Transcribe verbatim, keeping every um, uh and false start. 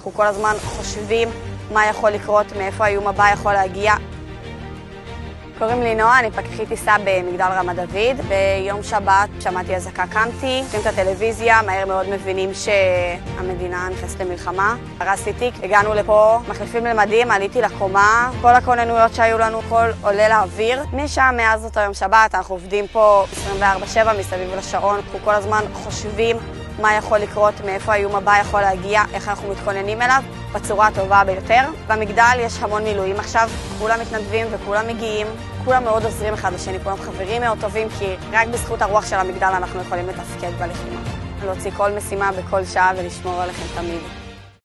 אנחנו כל הזמן חושבים מה יכול לקרות, מאיפה האיום הבא יכול להגיע. קוראים לי נועה, אני פקחית טיסה במגדל רמת דוד. ביום שבת שמעתי אזעקה, קמתי, שומעים את הטלוויזיה, מהר מאוד מבינים שהמדינה נכנסת למלחמה. הרסתי תיק, הגענו לפה, מחליפים למדים, עליתי לקומה, כל הכוננויות שהיו לנו, כל עולה לאוויר. משם, מאז אותו יום שבת, אנחנו עובדים פה עשרים וארבע שבע מסביב לשעון, אנחנו כל הזמן חושבים מה יכול לקרות, מאיפה האיום הבא יכול להגיע, איך אנחנו מתכוננים אליו, בצורה הטובה ביותר. במגדל יש המון מילואים עכשיו, כולם מתנדבים וכולם מגיעים, כולם מאוד עוזרים אחד לשני, כולם חברים מאוד טובים, כי רק בזכות הרוח של המגדל אנחנו יכולים לתפקד בלחימה. להוציא כל משימה בכל שעה ולשמור עליכם תמיד.